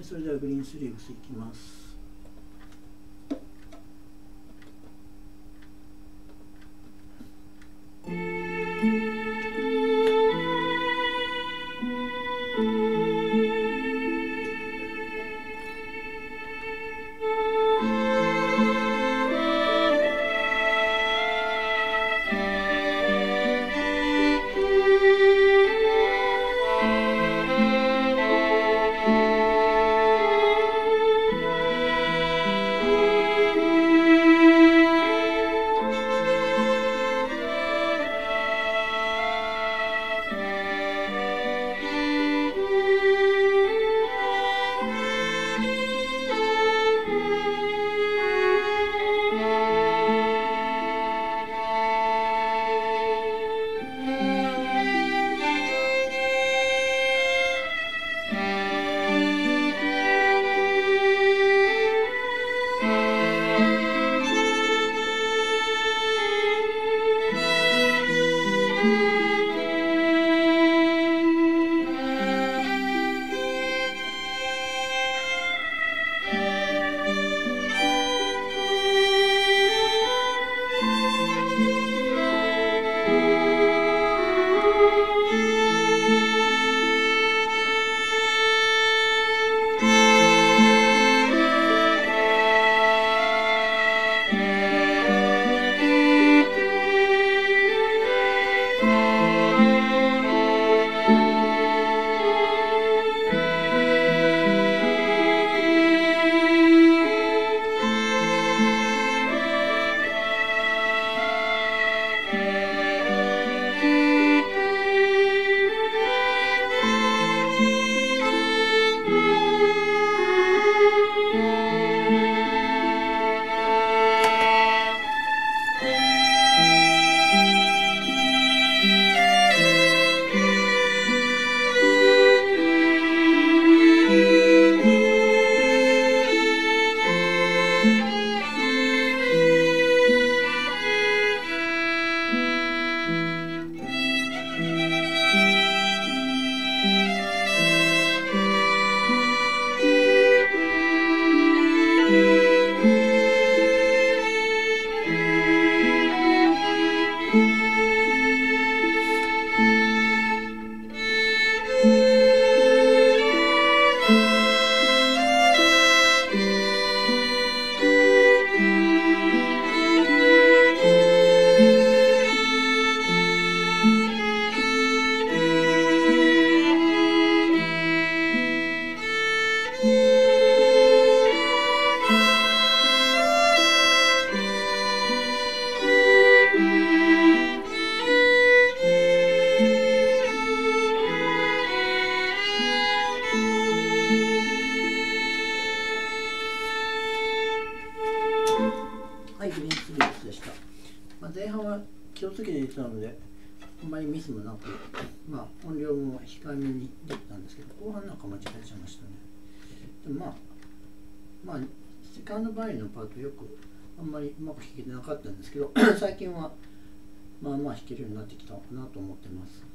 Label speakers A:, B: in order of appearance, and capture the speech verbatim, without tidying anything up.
A: い、それではグリーンスリーブスいきます。はい、グリーンスリーブスでした。まあ、前半は気をつけて入れてたので、あんまりミスもなく、まあ、音量も控えめにできたんですけど、後半なんか間違えちゃいましたね。でもまあ、まあ、セカンドバイのパートよく、あんまりうまく弾けてなかったんですけど、最近は、まあまあ弾けるようになってきたかなと思ってます。